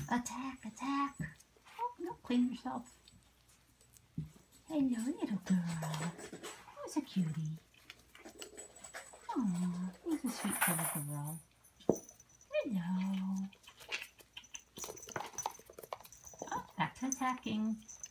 Attack, attack. Oh, no, clean yourself. Hello, little girl. Who's a cutie? Oh, who's a sweet little girl? Hello. Oh, back to attacking.